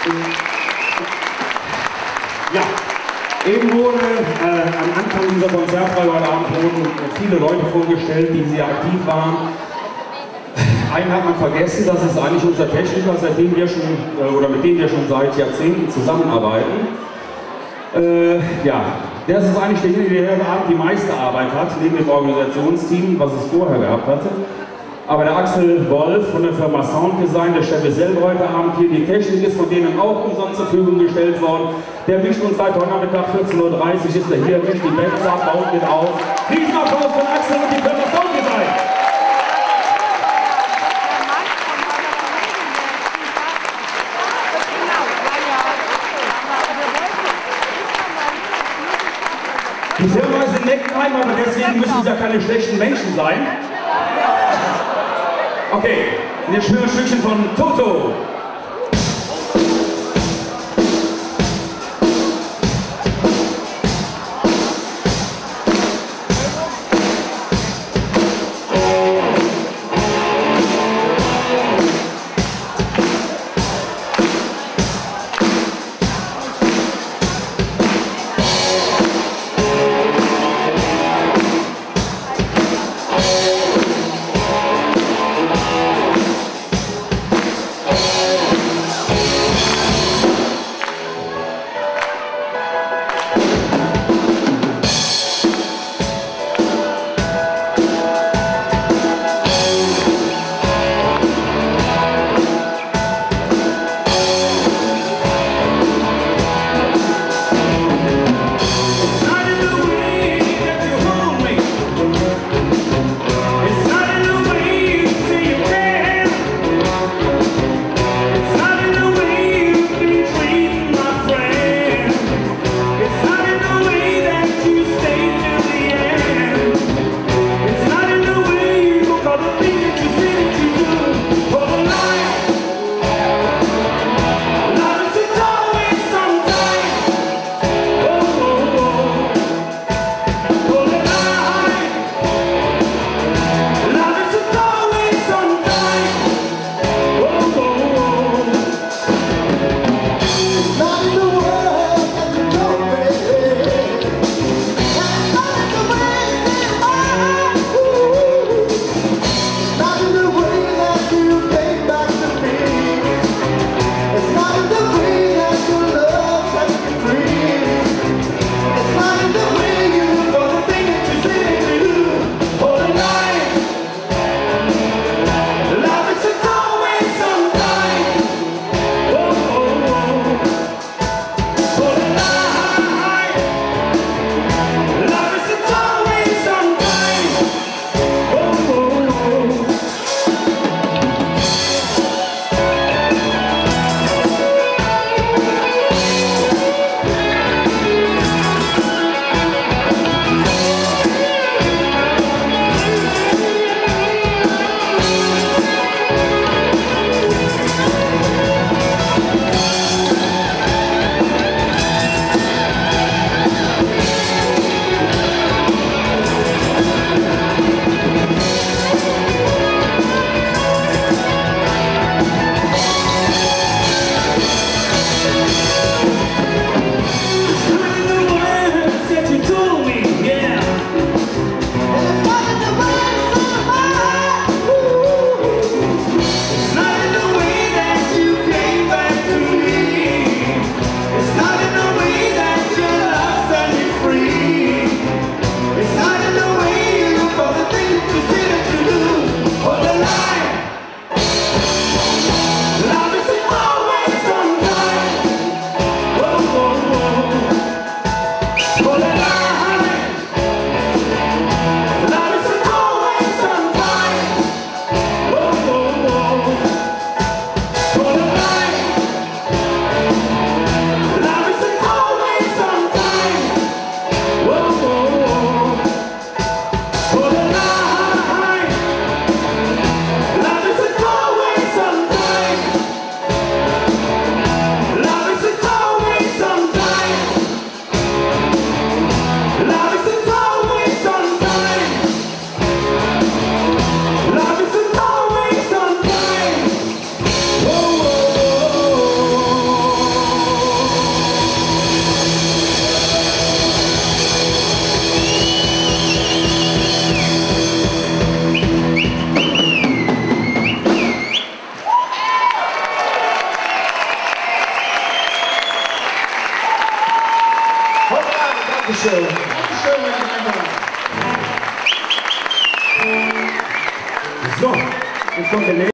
Ja, eben wurde am Anfang dieser Konzertreihe heute Abend wurden viele Leute vorgestellt, die sehr aktiv waren. Einen hat man vergessen, das ist eigentlich unser Techniker, mit dem wir schon seit Jahrzehnten zusammenarbeiten. Ja, das ist eigentlich derjenige, der heute Abend die meiste Arbeit hat, neben dem Organisationsteam, was es vorher gehabt hatte. Aber der Axel Wolf von der Firma Sounddesign, der Chef ist selber heute Abend hier, die Technik ist von denen auch umsonst zur Verfügung gestellt worden. Der wischt uns seit heute Nachmittag 14:30 Uhr, ist er hier, wischt die Bands ab, baut mit auf. Riesenapplaus von Axel und die Firma Sounddesign! Die Firma ist in Neckenheim, aber deswegen müssen es ja keine schlechten Menschen sein. Okay, und jetzt schnell ein Stückchen von Toto. Dankeschön. Dankeschön, Herr Reimer. So, jetzt kommt der nächste.